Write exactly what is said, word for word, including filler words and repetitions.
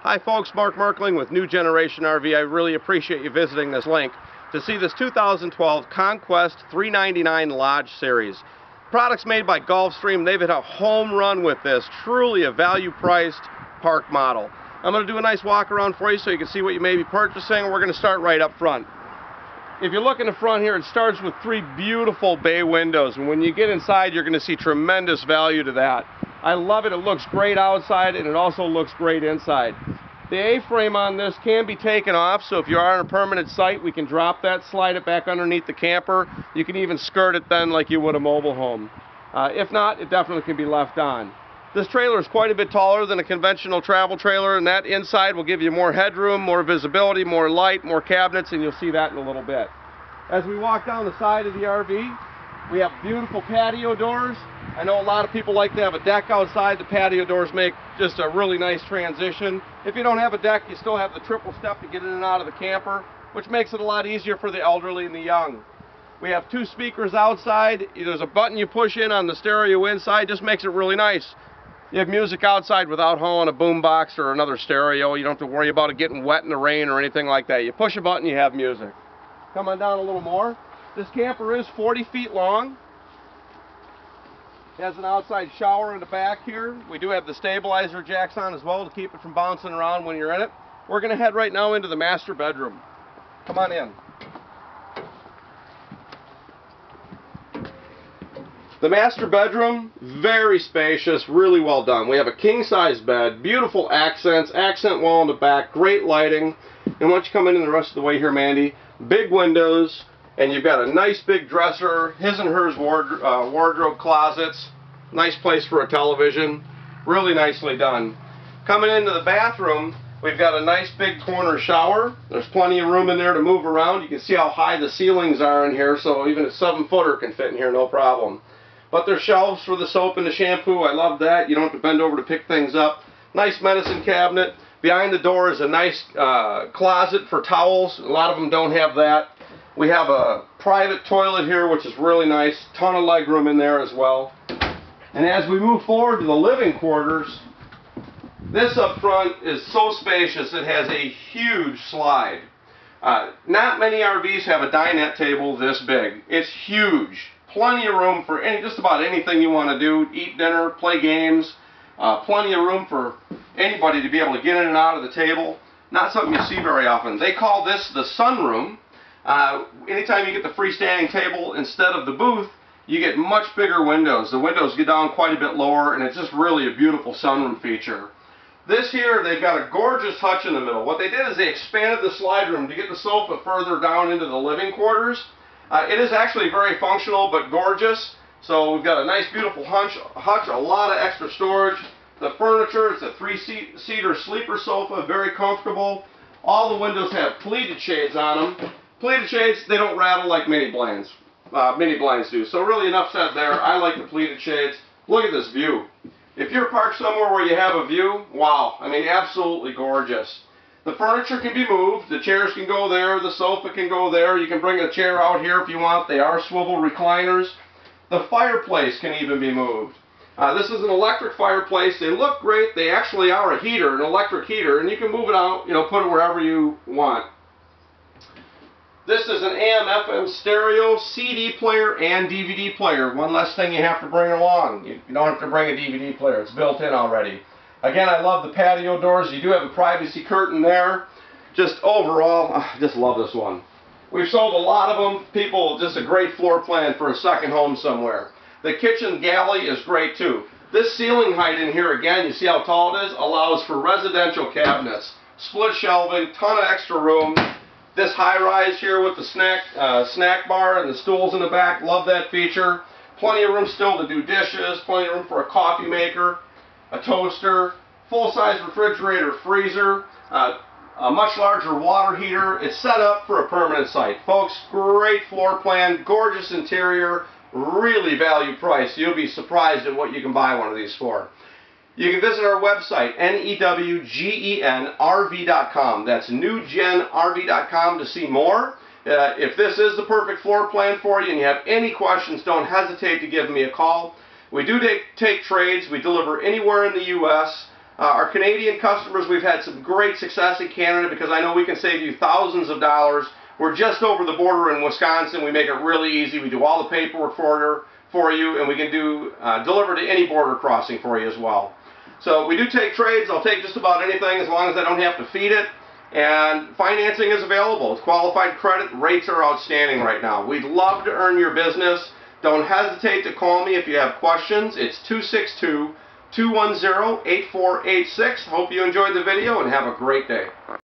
Hi folks, Mark Markling with New Generation R V. I really appreciate you visiting this link to see this two thousand twelve Conquest three ninety-nine Lodge Series. Products made by Gulfstream. They've hit a home run with this. Truly a value-priced park model. I'm going to do a nice walk around for you so you can see what you may be purchasing. We're going to start right up front. If you look in the front here, it starts with three beautiful bay windows, and when you get inside, you're going to see tremendous value to that. I love it. It looks great outside, and it also looks great inside. The A-frame on this can be taken off, so if you are on a permanent site, we can drop that, slide it back underneath the camper. You can even skirt it then like you would a mobile home. Uh, if not, it definitely can be left on. This trailer is quite a bit taller than a conventional travel trailer, and that inside will give you more headroom, more visibility, more light, more cabinets, and you'll see that in a little bit. As we walk down the side of the R V, we have beautiful patio doors. I know a lot of people like to have a deck outside. The patio doors make just a really nice transition. If you don't have a deck, you still have the triple step to get in and out of the camper, which makes it a lot easier for the elderly and the young. We have two speakers outside. There's a button you push in on the stereo inside. Just makes it really nice. You have music outside without hauling a boombox or another stereo. You don't have to worry about it getting wet in the rain or anything like that. You push a button, you have music. Come on down a little more. This camper is forty feet long. It has an outside shower in the back here. We do have the stabilizer jacks on as well to keep it from bouncing around when you're in it. We're going to head right now into the master bedroom. Come on in. The master bedroom, very spacious, really well done. We have a king-size bed, beautiful accents, accent wall in the back, great lighting. And once you come in the rest of the way here, Mandy, big windows, and you've got a nice big dresser, his and hers ward uh, wardrobe closets, nice place for a television, really nicely done. Coming into the bathroom, we've got a nice big corner shower. There's plenty of room in there to move around. You can see how high the ceilings are in here, so even a seven footer can fit in here, no problem. But there's shelves for the soap and the shampoo. I love that. You don't have to bend over to pick things up. Nice medicine cabinet. Behind the door is a nice uh, closet for towels. A lot of them don't have that. We have a private toilet here, which is really nice. Ton of leg room in there as well. And as we move forward to the living quarters, this up front is so spacious. It has a huge slide. Uh, not many R Vs have a dinette table this big. It's huge. Plenty of room for any, just about anything you want to do. Eat dinner, play games. Uh, plenty of room for anybody to be able to get in and out of the table. Not something you see very often. They call this the sunroom. Uh, anytime you get the freestanding table instead of the booth, you get much bigger windows. The windows get down quite a bit lower, and it's just really a beautiful sunroom feature. This here, they've got a gorgeous hutch in the middle. What they did is they expanded the slide room to get the sofa further down into the living quarters. Uh, it is actually very functional but gorgeous. So we've got a nice beautiful hutch, hutch, a lot of extra storage. The furniture, it's a three-seater sleeper sofa, very comfortable. All the windows have pleated shades on them. Pleated shades, they don't rattle like mini blinds. Uh, mini blinds do. So really enough said there. I like the pleated shades. Look at this view. If you're parked somewhere where you have a view, wow. I mean, absolutely gorgeous. The furniture can be moved. The chairs can go there. The sofa can go there. You can bring a chair out here if you want. They are swivel recliners. The fireplace can even be moved. Uh, this is an electric fireplace. They look great. They actually are a heater, an electric heater, and you can move it out, you know, put it wherever you want. This is an A M F M stereo, C D player, and D V D player. One less thing you have to bring along. You don't have to bring a D V D player. It's built in already. Again, I love the patio doors. You do have a privacy curtain there. Just overall, I just love this one. We've sold a lot of them. People, just a great floor plan for a second home somewhere. The kitchen galley is great too. This ceiling height in here, again, you see how tall it is, allows for residential cabinets. Split shelving, ton of extra room. This high rise here with the snack, uh, snack bar and the stools in the back, love that feature. Plenty of room still to do dishes, plenty of room for a coffee maker, a toaster, full-size refrigerator, freezer, uh, a much larger water heater. It's set up for a permanent site. Folks, great floor plan, gorgeous interior, really value price. You'll be surprised at what you can buy one of these for. You can visit our website, N E W G E N R V dot com. That's new gen R V dot com to see more. Uh, if this is the perfect floor plan for you and you have any questions, don't hesitate to give me a call. We do take, take trades. We deliver anywhere in the U S Uh, our Canadian customers, we've had some great success in Canada because I know we can save you thousands of dollars. We're just over the border in Wisconsin. We make it really easy. We do all the paperwork for you, for you and we can do uh, deliver to any border crossing for you as well. So we do take trades. I'll take just about anything as long as I don't have to feed it. And financing is available. It's qualified credit. Rates are outstanding right now. We'd love to earn your business. Don't hesitate to call me if you have questions. It's two six two, two one zero, eight four eight six. Hope you enjoyed the video and have a great day.